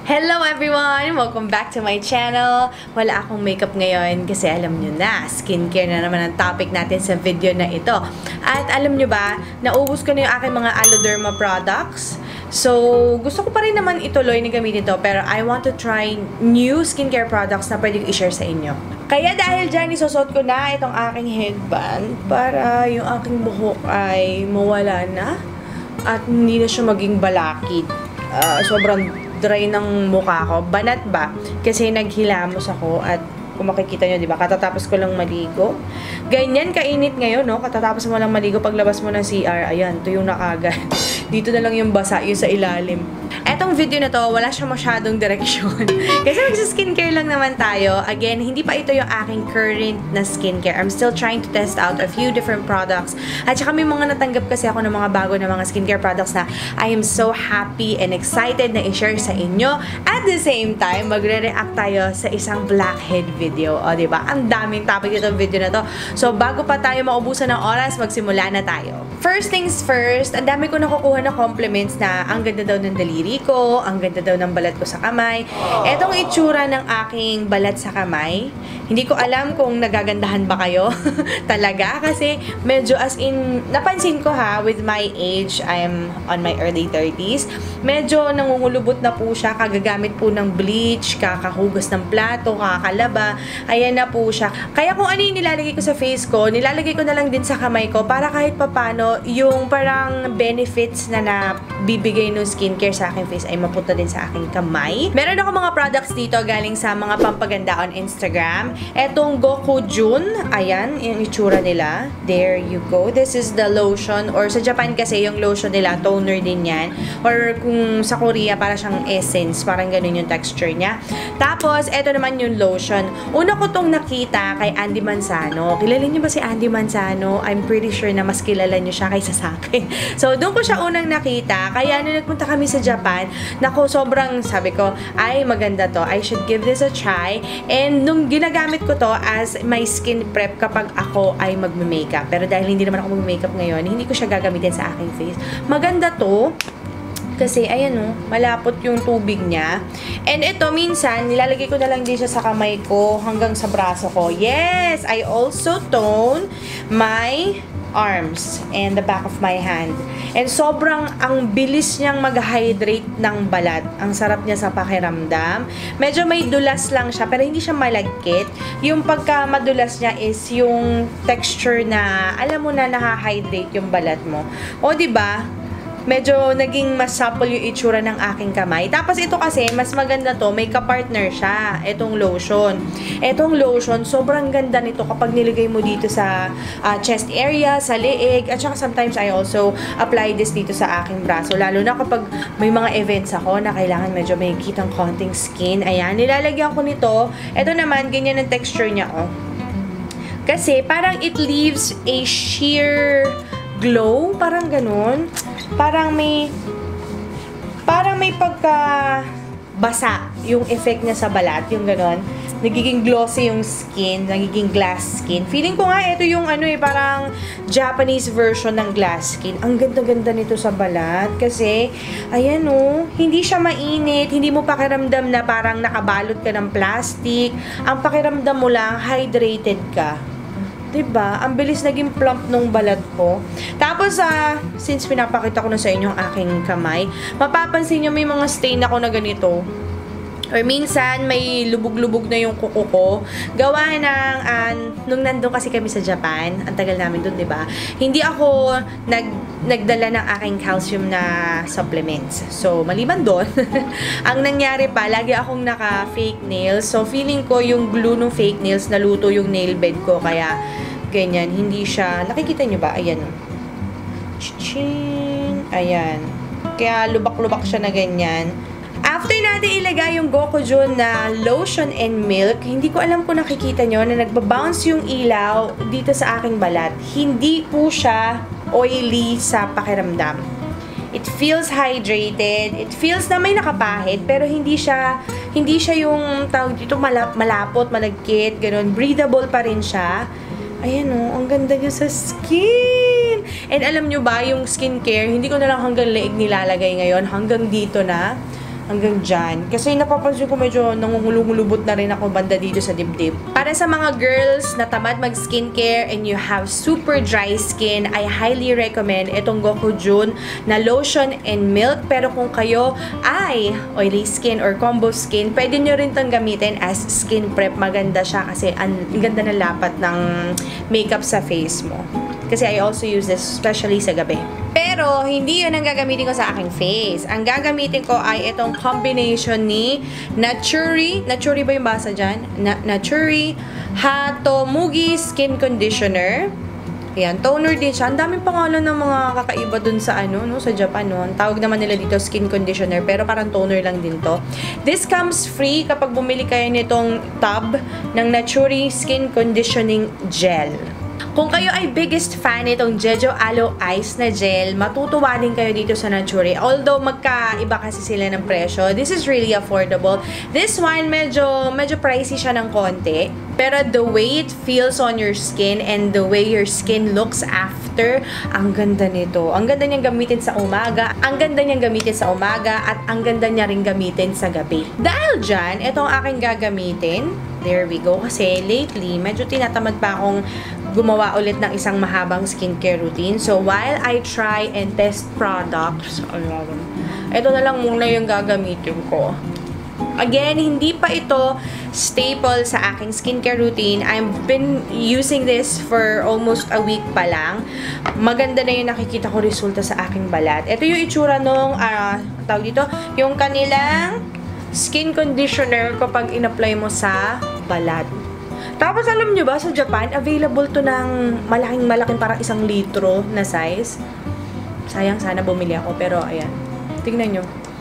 Hello everyone! Welcome back to my channel. Wala akong makeup ngayon kasi alam nyo na, skincare na naman ang topic natin sa video na ito. At alam nyo ba, naubos ko na yung aking mga Aloderma products. So, gusto ko pa rin naman ituloy na gamitin ito, pero I want to try new skincare products na pwede ko i-share sa inyo. Kaya dahil dyan, isusot ko na itong aking headband para yung aking buhok ay mawala na at hindi na siya maging balakid. Sobrang dry ng mukha ko. Banat ba? Kasi naghilamos ako at kung makikita nyo, di ba? Katatapos ko lang maligo. Ganyan kainit ngayon, no? Katatapos mo lang maligo, paglabas mo ng CR, ayan, tuyong na kagad. Dito na lang yung basa, yung sa ilalim. Etong video na to, wala siya masyadong direksyon. Kasi magsa-skincare lang naman tayo. Again, hindi pa ito yung aking current na skincare. I'm still trying to test out a few different products. At saka may mga natanggap kasi ako ng mga bago na mga skincare products na I am so happy and excited na i-share sa inyo. At the same time, magre-react tayo sa isang blackhead video. O, diba? Ang daming topic itong video na to. So, bago pa tayo maubusan ng oras, magsimula na tayo. First things first, ang dami ko nakukuha na compliments na ang ganda daw ng daliri ko, ang ganda daw ng balat ko sa kamay. Etong itsura ng aking balat sa kamay, hindi ko alam kung nagagandahan ba kayo talaga kasi medyo as in, napansin ko ha, with my age, I'm on my early 30s, medyo nangungulubot na po siya, kagagamit po ng bleach, kakahugas ng plato, kakalaba, ayan na po siya. Kaya kung ano yung nilalagay ko sa face ko, nilalagay ko na lang din sa kamay ko para kahit papano, yung parang benefits na nabibigay ng skincare sa aking face ay mapunta din sa aking kamay. Meron ako mga products dito galing sa mga pampaganda on Instagram. Etong Goku Jun, ayan, yung itsura nila. There you go. This is the lotion, or sa Japan kasi yung lotion nila, toner din yan. Or kung sa Korea, para siyang essence, parang ganun yung texture niya. Tapos, eto naman yung lotion. Una ko tong nakita kay Andy Manzano. Kilala niyo ba si Andy Manzano? I'm pretty sure na mas kilala niyo siya kaysa sa akin. So, doon ko siya unang nakita. Kaya nung nagpunta kami sa Japan, naku, sobrang sabi ko, ay maganda to. I should give this a try. And nung ginagamit ko to as my skin prep kapag ako ay magme-makeup. Pero dahil hindi naman ako mag-makeup ngayon, hindi ko siya gagamitin sa aking face. Maganda to. Kasi, ayan o, malapot yung tubig niya. And ito, minsan, nilalagay ko na lang din siya sa kamay ko hanggang sa braso ko. Yes! I also tone my arms and the back of my hand. And sobrang ang bilis niyang mag-hydrate ng balat. Ang sarap niya sa pakiramdam. Medyo may dulas lang siya, pero hindi siya malagkit. Yung pagka madulas niya is yung texture na, alam mo na, naha-hydrate yung balat mo. O, diba? Medyo naging mas supple yung itsura ng aking kamay. Tapos ito kasi, mas maganda to, may kapartner siya, itong lotion. Itong lotion, sobrang ganda nito kapag nilagay mo dito sa chest area, sa leeg, at saka sometimes I also apply this dito sa aking braso. Lalo na kapag may mga events ako na kailangan medyo may kitang konting skin. Ayan, nilalagyan ko nito. Ito naman, ganyan ang texture niya, oh. Kasi parang it leaves a sheer glow, parang ganun. Parang may pagka basa yung effect niya sa balat, yung gano'n. Nagiging glossy yung skin, nagiging glass skin. Feeling ko nga, ito yung ano parang Japanese version ng glass skin. Ang ganda-ganda nito sa balat kasi, ayan hindi siya mainit, hindi mo pakiramdam na parang nakabalot ka ng plastic. Ang pakiramdam mo lang, hydrated ka. Diba? Ang bilis naging plump nung balat ko. Tapos, since pinapakita ko na sa inyo ang aking kamay, mapapansin nyo may mga stain ako na ganito. Or minsan, may lubog-lubog na yung kuko ko. Gawa ng, nung nandun kasi kami sa Japan, ang tagal namin dun, diba? Hindi ako nagdala ng aking calcium na supplements. So, maliban doon, ang nangyari pa, lagi akong naka-fake nails. So, feeling ko yung glue ng fake nails, naluto yung nail bed ko. Kaya, ganyan, hindi siya, nakikita nyo ba? Ayan. Chichin. Ayan. Kaya, lubak-lubak siya na ganyan. After natin ilagay yung Goku Jun na lotion and milk, hindi ko alam kung nakikita nyo na nagbabounce yung ilaw dito sa aking balat. Hindi po siya oily sa pakiramdam. It feels hydrated. It feels na may nakapahid, pero hindi siya yung tawag dito malapot, malagkit, ganun. Breathable pa rin siya. Ayan ang ganda niya sa skin. And alam nyo ba, yung skincare, hindi ko na lang hanggang leeg nilalagay ngayon, hanggang dito na. hanggang dyan. Kasi napapansin ko medyo nangungulubot na rin ako banda dito sa dibdib. Para sa mga girls na tamad mag-skincare and you have super dry skin, I highly recommend itong Gokujun na lotion and milk. Pero kung kayo ay oily skin or combo skin, pwede nyo rin itong gamitin as skin prep. Maganda siya kasi ang ganda na lapat ng makeup sa face mo. Kasi I also use this especially sa gabi. Pero, hindi yun ang gagamitin ko sa aking face. Ang gagamitin ko ay itong combination ni Naturi. Naturi ba yung basa dyan? Naturi Hatomugi Skin Conditioner. Ayan, toner din siya. Ang daming pangalan ng mga kakaiba dun sa sa Japan, no? Ang tawag naman nila dito skin conditioner, pero parang toner lang din to. This comes free kapag bumili kayo nitong tub ng Naturi Skin Conditioning Gel. Kung kayo ay biggest fan itong Jeju Aloe Ice na gel, matutuwa din kayo dito sa Naturi. Although magkaiba kasi sila ng presyo, this is really affordable. This one medyo pricey siya ng konti. Pero the way it feels on your skin and the way your skin looks after, ang ganda nito. Ang ganda niyang gamitin sa umaga, ang ganda niyang gamitin sa umaga, at ang ganda niya rin gamitin sa gabi. Dahil dyan, itong aking gagamitin. There we go. Kasi lately, medyo tinatamad pa akong gumawa ulit ng isang mahabang skincare routine. So, while I try and test products, ito na lang muna yung gagamitin ko. Again, hindi pa ito staple sa aking skincare routine. I've been using this for almost a week pa lang. Maganda na yung nakikita ko resulta sa aking balat. Ito yung itsura nung, tawag dito, yung kanilang skin conditioner kapag in-apply mo sa balat. Tapos alam nyo ba, sa Japan, available to ng malaking parang 1 litro na size. Sayang, sana bumili ako. Pero, ayan. Tingnan nyo.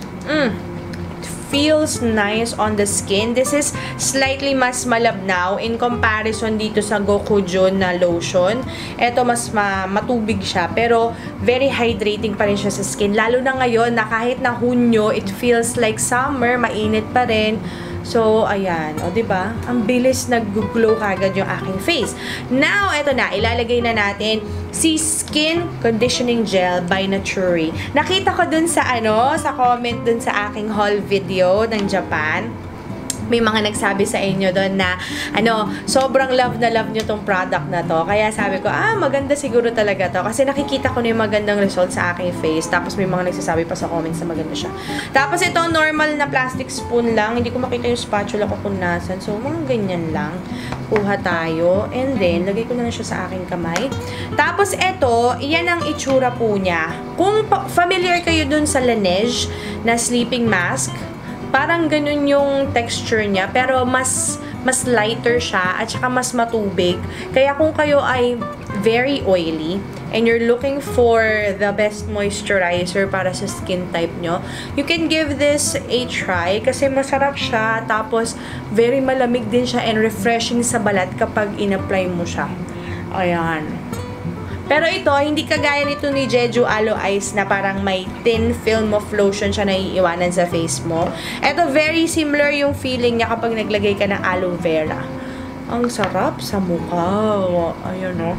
It feels nice on the skin. This is slightly mas malabnaw in comparison dito sa Gokujun na lotion. Ito, mas matubig siya. Pero, very hydrating pa rin siya sa skin. Lalo na ngayon, na kahit na Hunyo, it feels like summer, mainit pa rin. So, ayan. O, diba? Ang bilis nag-glow kagad yung aking face. Now, eto na. Ilalagay na natin si Skin Conditioning Gel by Naturi. Nakita ko dun sa sa comment dun sa aking haul video ng Japan. May mga nagsabi sa inyo doon na sobrang love na love nyo tong product na to. Kaya sabi ko, maganda siguro talaga to. Kasi nakikita ko na yung magandang result sa aking face. Tapos may mga nagsasabi pa sa comments na maganda siya. Tapos ito, normal na plastic spoon lang. Hindi ko makita yung spatula ko kung nasan. So, mga ganyan lang. Kuha tayo. And then, lagay ko na siya sa aking kamay. Tapos ito, iyan ang itsura po niya. Kung familiar kayo dun sa Laneige na sleeping mask, parang ganun yung texture niya, pero mas lighter siya at saka mas matubig. Kaya kung kayo ay very oily and you're looking for the best moisturizer para sa skin type nyo, you can give this a try kasi masarap siya, tapos very malamig din siya and refreshing sa balat kapag in-apply mo siya. Ayan. Pero ito, hindi kagaya nito ni Jeju Aloe Ice na parang may thin film of lotion siya na iiwanan sa face mo. Ito, very similar yung feeling niya kapag naglagay ka ng aloe vera. Ang sarap sa mukha. Ayun, no?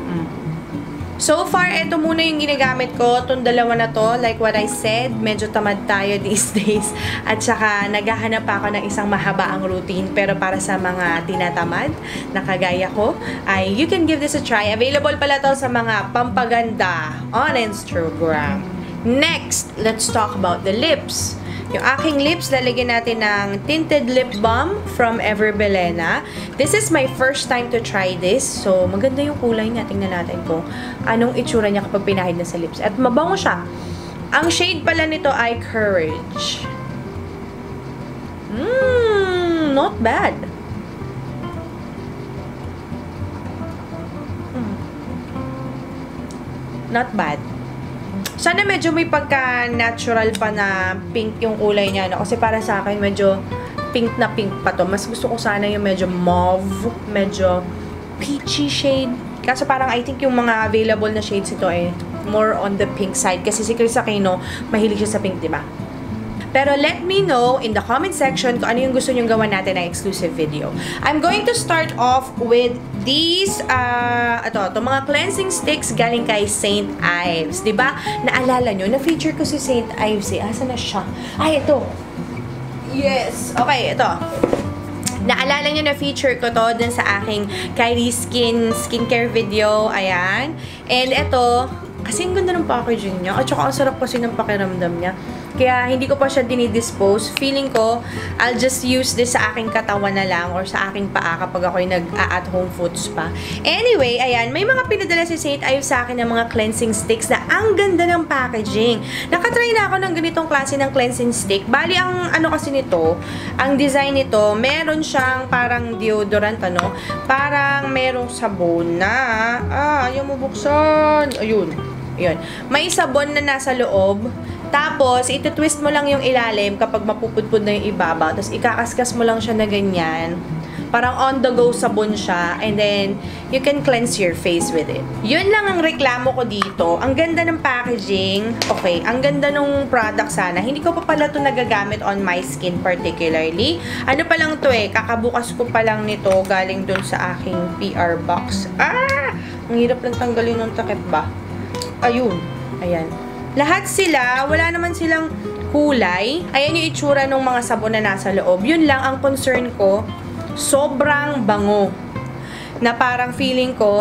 So far, ito muna yung ginagamit ko. Itong dalawa na to, like what I said, medyo tamad tayo these days. At saka, naghahanap ako ng isang mahabaang routine. Pero para sa mga tinatamad, na kagaya ko, ay you can give this a try. Available pala to sa mga pampaganda on Instagram. Next, let's talk about the lips. Yung aking lips, lalagyan natin ng tinted lip balm from Everbelena. This is my first time to try this. So, maganda yung kulay niya. Tingnan natin kung anong itsura niya kapag pinahid na sa lips. At mabango siya. Ang shade pala nito ay Courage. Not bad. Not bad. Sana medyo may pagka-natural pa na pink yung kulay niya, no? Kasi para sa akin, medyo pink na pink pa to. Mas gusto ko sana yung medyo mauve, medyo peachy shade. Kaso parang I think yung mga available na shades ito ay more on the pink side. Kasi si Chris Aquino, mahilig siya sa pink, diba? Pero let me know in the comment section kung ano yung gusto nyong gawan natin na exclusive video. I'm going to start off with these, itong mga cleansing sticks galing kay St. Ives. Diba? Naalala nyo, na-feature ko si St. Ives eh. Asa na siya? Ay, ito. Yes! Okay, ito. Naalala nyo na feature ko to dun sa aking Kylie skincare video. Ayan. And ito, kasi ang ganda ng packaging niya. At saka ang sarap kasi ng pakiramdam niya. Kaya hindi ko pa siya dinidispose. Feeling ko, I'll just use this sa aking katawan na lang or sa aking paa kapag ako'y nag-at-home food spa. Anyway, ayan, may mga pinadala si St. Ives sa akin ng mga cleansing sticks na ang ganda ng packaging. Nakatry na ako ng ganitong klase ng cleansing stick. Bali, ang ano kasi nito, ang design nito, meron siyang parang deodorant, ano? Parang merong sabon na, ayaw mo buksan. Ayun. Ayun. May sabon na nasa loob. Tapos, ito-twist mo lang yung ilalim kapag mapupudpud na yung ibabaw. Tapos, ikakaskas mo lang siya na ganyan. Parang on-the-go sabon siya. And then, you can cleanse your face with it. Yun lang ang reklamo ko dito. Ang ganda ng packaging. Okay, ang ganda ng product sana. Hindi ko pa pala ito nagagamit on my skin particularly. Ano pa lang to eh. Kakabukas ko pa lang nito galing dun sa aking PR box. Ang hirap lang tanggalin ng takip ba? Ayun. Ayan. Lahat sila, wala naman silang kulay. Ayan yung itsura ng mga sabon na nasa loob. Yun lang ang concern ko. Sobrang bango. Na parang feeling ko,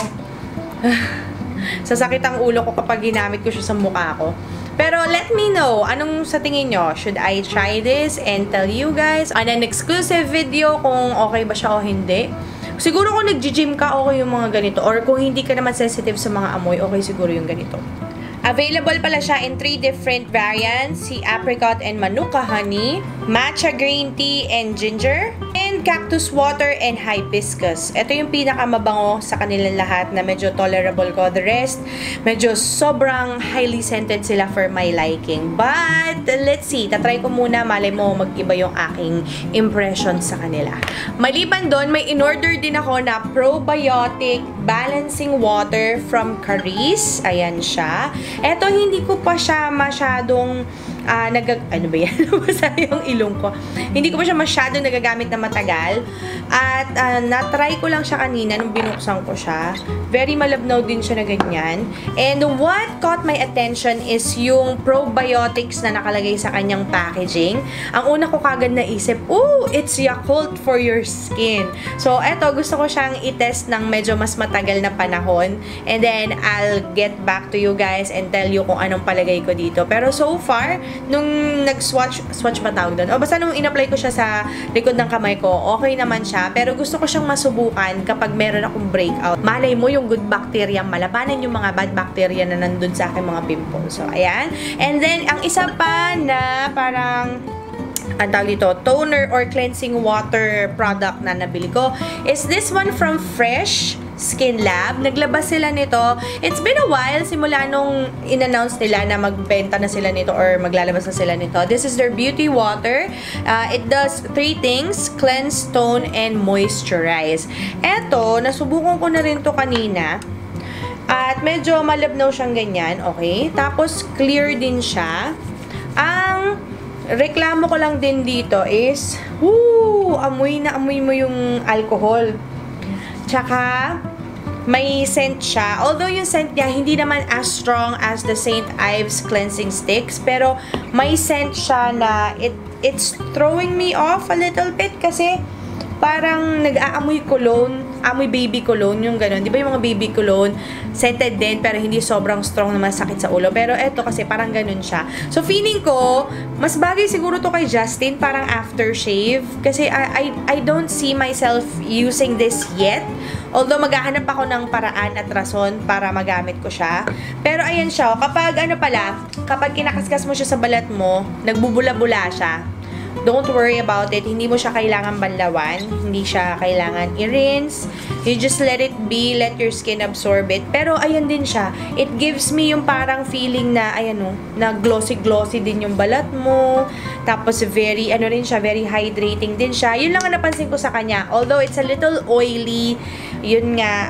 sasakit ang ulo ko kapag ginamit ko siya sa mukha ko. Pero let me know, anong sa tingin nyo? Should I try this and tell you guys on an exclusive video kung okay ba siya o hindi? Siguro kung nag-gym ka, okay yung mga ganito. Or kung hindi ka naman sensitive sa mga amoy, okay siguro yung ganito. Available pala siya in 3 different variants. Si apricot and manuka honey, matcha green tea and ginger, and cactus water and hibiscus. Ito yung pinakamabango sa kanilang lahat na medyo tolerable ko. The rest, medyo sobrang highly scented sila for my liking. But, let's see. Tatry ko muna. Malay mo, mag-iba yung aking impression sa kanila. Maliban doon, may in-order din ako na probiotic balancing water from Caris. Ayan siya. Eto, hindi ko pa siya masyadong ano ba yan? Basta yung ilong ko. Hindi ko pa siya masyadong nagagamit na matagal. At na-try ko lang siya kanina nung binuksan ko siya. Very malabnaw din siya na ganyan. And what caught my attention is yung probiotics na nakalagay sa kanyang packaging. Ang una ko kagad naisip, it's Yakult for your skin. So, eto, gusto ko siyang i-test ng medyo mas matagal na panahon. And then, I'll get back to you guys and tell you kung anong palagay ko dito. Pero so far, nung nag-swatch ba tawag doon? O basta nung in-apply ko siya sa likod ng kamay ko, okay naman siya. Pero gusto ko siyang masubukan kapag meron akong breakout. Malay mo yung good bacteria, malabanan yung mga bad bacteria na nandun sa aking mga pimples. So, ayan. And then, ang isa pa na parang ang tawag dito, toner or cleansing water product na nabili ko is this one from Fresh Skin Lab. Naglabas sila nito. It's been a while simula nung in-announce nila na magbenta na sila nito or maglalabas na sila nito. This is their beauty water. It does 3 things: cleanse, tone, and moisturize. Eto, nasubukan ko na rin to kanina. At medyo malabnaw siyang ganyan. Okay? Tapos clear din siya. Ang reklamo ko lang din dito is, amoy na amoy mo yung alcohol. Tsaka, may scent siya. Although yung scent niya, hindi naman as strong as the St. Ives cleansing sticks. Pero, may scent siya na it's throwing me off a little bit kasi parang nag-aamoy cologne, amoy baby cologne, yung gano'n. Di ba yung mga baby cologne, scented din, pero hindi sobrang strong na masakit sa ulo. Pero eto kasi parang gano'n siya. So, feeling ko, mas bagay siguro to kay Justin, parang aftershave. Kasi I don't see myself using this yet. Although, maghahanap ako ng paraan at rason para magamit ko siya. Pero, ayan siya. Kapag, kapag kinakaskas mo siya sa balat mo, nagbubula-bula siya. Don't worry about it. Hindi mo siya kailangan banlawan. Hindi siya kailangan i-rinse. You just let it be. Let your skin absorb it. Pero, ayan din siya. It gives me yung parang feeling na, ayan o, na glossy-glossy din yung balat mo. Tapos, very, rin siya, very hydrating din siya. Yun lang ang napansin ko sa kanya. Although, it's a little oily. Yun nga,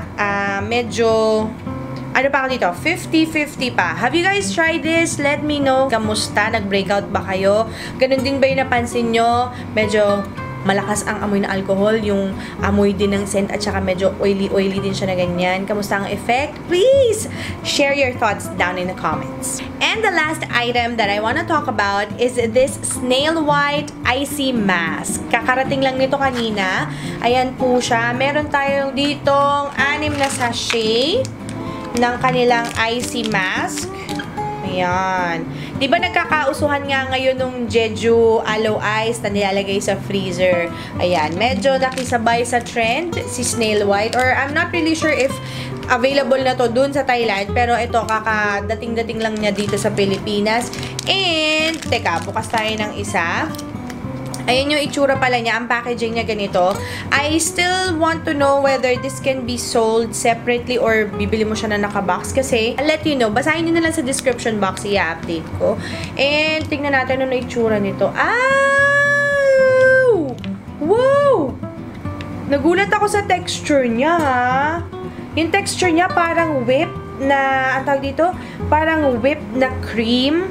medyo ano pa ako dito? 50-50 pa. Have you guys tried this? Let me know. Kamusta? Nag-breakout ba kayo? Ganun din ba yung napansin nyo? Medyo malakas ang amoy na alcohol, yung amoy din ng scent, at saka medyo oily din siya na ganyan. Kamusta ang effect? Please share your thoughts down in the comments. And the last item that I want to talk about is this Snail White Icy Mask. Kakarating lang nito kanina. Ayan po siya. Meron tayong ditong 6 na sachet ng kanilang icy mask. Ayan. Di ba nagkakausuhan nga ngayon nung Jeju Aloe Ice na nilalagay sa freezer? Ayan. Medyo nakisabay sa trend si Snail White, or I'm not really sure if available na to dun sa Thailand, pero ito kakadating-dating lang niya dito sa Pilipinas. And teka, bukas tayo ng isa. Ayan yung itsura pala niya. Ang packaging niya ganito. I still want to know whether this can be sold separately or bibili mo siya na nakabox. Kasi, I'll let you know. Basahin nyo na lang sa description box. I-update ko. And, tingnan natin ano itsura nito. Ow! Wow! Nagulat ako sa texture niya, ha? Yung texture niya parang whip na, ang tawag dito? Parang whip na cream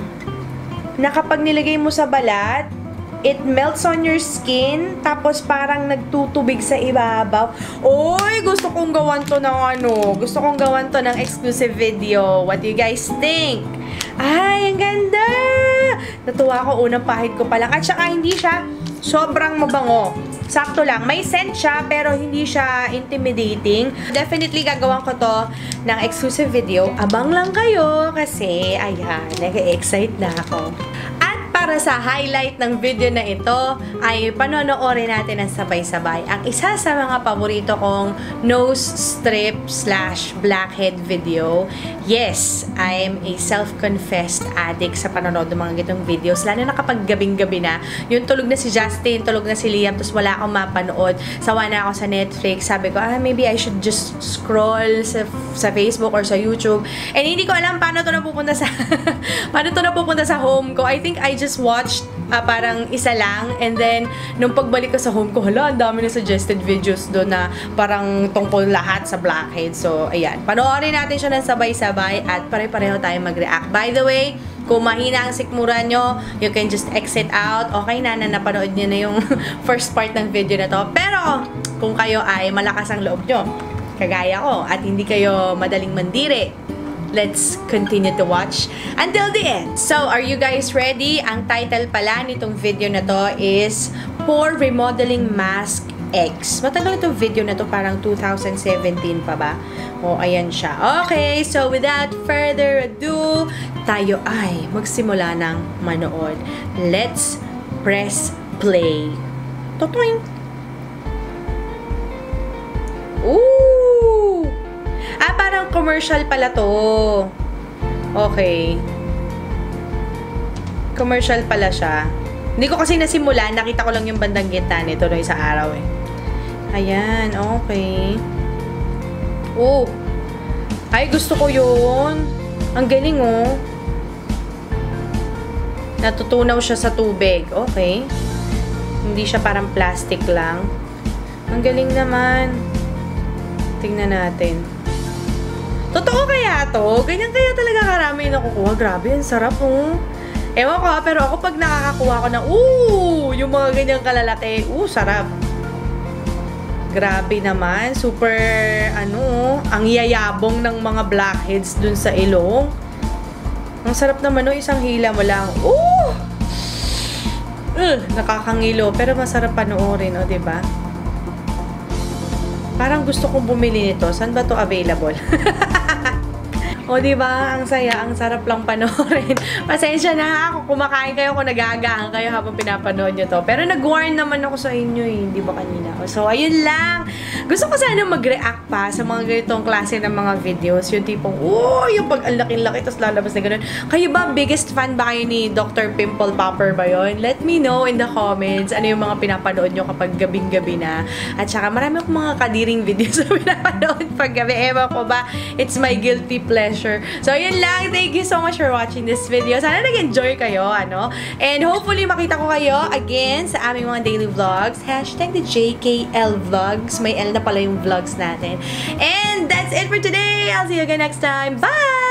na kapag nilagay mo sa balat, it melts on your skin, tapos parang nagtutubig sa ibabaw. Oy, gusto kong gawan to ng gusto kong gawan to ng exclusive video. What do you guys think? Ay, ang ganda! Natuwa ako, unang pahid ko pa lang. At saka hindi siya sobrang mabango. Sakto lang. May scent siya, pero hindi siya intimidating. Definitely gagawan ko to ng exclusive video. Abang lang kayo kasi, ayan, nag-excite na ako. Para sa highlight ng video na ito, ay panonoorin natin ang sabay-sabay ang isa sa mga paborito kong nose strip / blackhead video. Yes, I am a self-confessed addict sa panonood ng mga gitong videos. Lalo na kapag gabing-gabi na, yung tulog na si Justin, tulog na si Liam, tapos wala akong mapanood. Sawa na ako sa Netflix. Sabi ko, maybe I should just scroll sa Facebook or sa YouTube. And hindi ko alam paano to napupunta sa paano to napupunta sa home ko. I think I just watched parang isa lang, and then nung pagbalik ko sa home ko, hala, ang dami na suggested videos doon na parang tungkol lahat sa blackhead. So, ayan. Panoorin natin siya ng sabay-sabay at pare-pareho tayo mag-react. By the way, kung mahina ang sikmura nyo, you can just exit out. Okay na napanood nyo na yung first part ng video na to. Pero, kung kayo ay malakas ang loob nyo, kagaya ko, at hindi kayo madaling mandiri, let's continue to watch until the end. So, are you guys ready? Ang title pala nitong video na to is Pore Remodeling Mask X. Matagal itong video na to, parang 2017 pa ba? O, ayan siya. Okay, so without further ado, tayo ay magsimula ng manood. Let's press play. Totoing! Ooh! Parang commercial pala to. Okay. Commercial pala siya. Hindi ko kasi nasimulan. Nakita ko lang yung bandang gitna nito no isang araw eh. Ayan. Okay. Oh. Ay, gusto ko yun. Ang galing oh. Natutunaw siya sa tubig. Okay. Hindi siya parang plastic lang. Ang galing naman. Tingnan natin. Totoo kaya to? Ganyan kaya talaga karami nakukuha. Grabe, ang sarap oh. Ewan ko pero ako pag nakakakuha ko ng yung mga ganyang kalalaki, sarap. Grabe naman. Super, ang yayabong ng mga blackheads dun sa ilong. Ang sarap naman isang hila mo lang. Nakakangilo. Pero masarap panoorin, diba? Parang gusto kong bumili nito. Saan ba to available? O, diba? Ang saya. Ang sarap lang panoorin. Pasensya na kung kumakain kayo, kung nagagaan kayo habang pinapanood nyo to. Pero nag-warn naman ako sa inyo eh. Di ba kanina? So, ayun lang. Gusto ko sana mag-react pa sa mga ganitong klase ng mga videos. Yung tipong, yung pag ang laki-laki, tapos lalabas na ganun. Kayo ba, biggest fan ba kayo ni Dr. Pimple Popper ba yun? Let me know in the comments ano yung mga pinapanood nyo kapag gabing-gabi na. At saka marami akong mga kadiring videos na pinapanood pag gabi. Ewan ko ba, it's my guilty pleasure. So, yun lang. Thank you so much for watching this video. Sana nag-enjoy kayo, And hopefully, makita ko kayo again sa aming mga daily vlogs. Hashtag the JKL Vlogs. May L na pala yung vlogs natin. And that's it for today. I'll see you again next time. Bye!